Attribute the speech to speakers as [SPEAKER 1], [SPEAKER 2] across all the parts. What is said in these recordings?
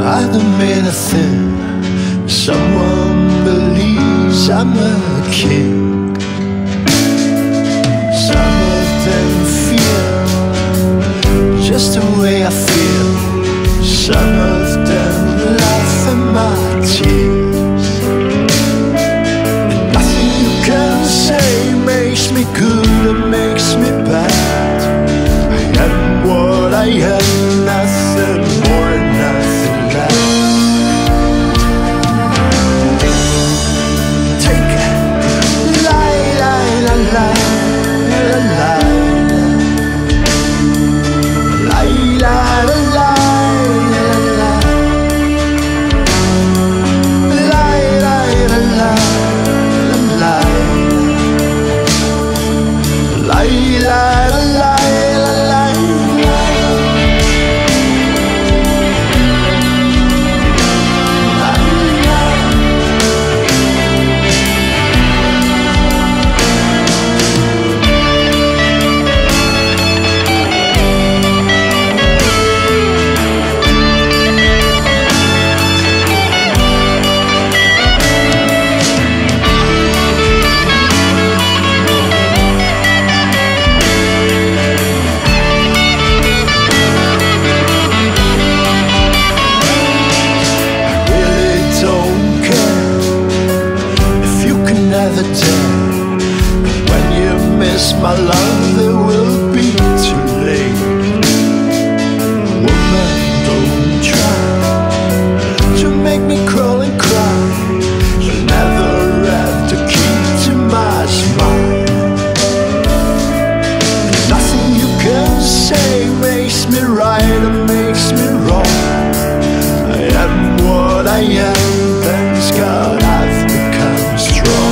[SPEAKER 1] I don't mean a thing. Someone believes I'm a king. Some of them feel just the way I feel. Some of them laugh at my tears. And nothing you can say makes me good or makes me bad. I am what I am, nothing more, nothing less. Take it, lie, lie, lie, lie, lie, lie, lie, lie, lie. When you miss my love, it will be too late. Woman, don't try to make me crawl and cry. You'll never have to keep too much mind. Nothing you can say makes me right or makes me wrong. I am what I am, thanks God I've become strong.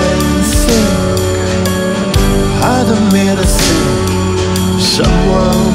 [SPEAKER 1] I don't mean a thing. Someone